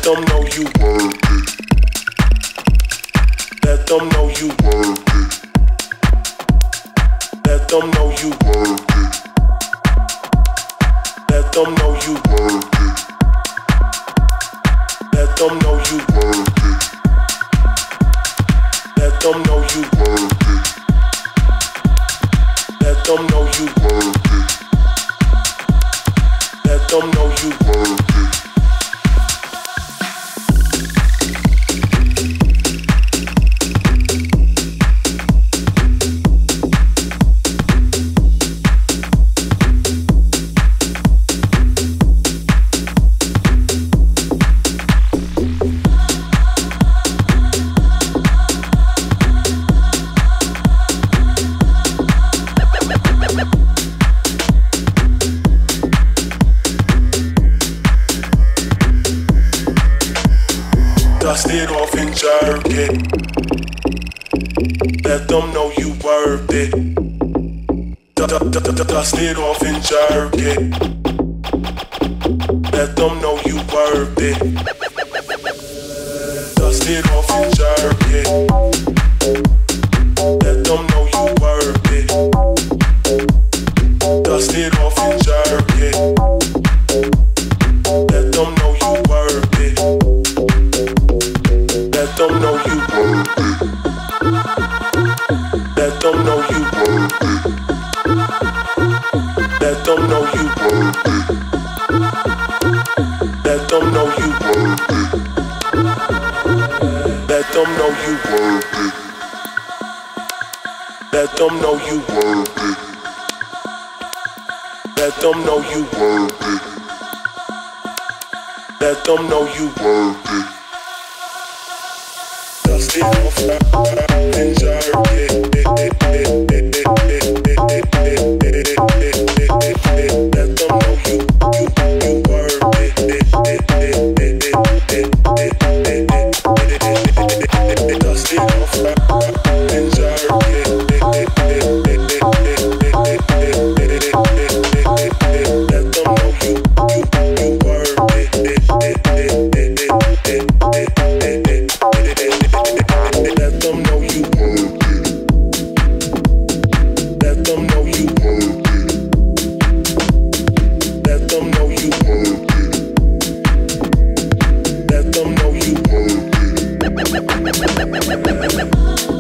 Let them know you worth it. Let them know you worth it. Let them know you worth it. Let them know you worth it. Let them know you worth it. Let them know you worth it. Let them know you worth it. Let them know you worth it. Dust it off and jerk it. Let them know you worth it. Dust it off and jerk it. Let them know you worth it. Dust it off and jerk it. Let them know you worth it. Dust it off and jerk it. Let them know you worth it. Let them know you worth it. Let them know you worth it. Let them know you worth it. Let them know you worth it. Let them know you worth it. Let them know you worth it. Let them know you worth it. Let them know you worth it. Dust it off and jerk it. Let them know you worth it. Dust it off and jerk it. Let them know you worth it. Let them know you worth it. Let them know you worth it. Let them know you worth it. Let them know you worth it.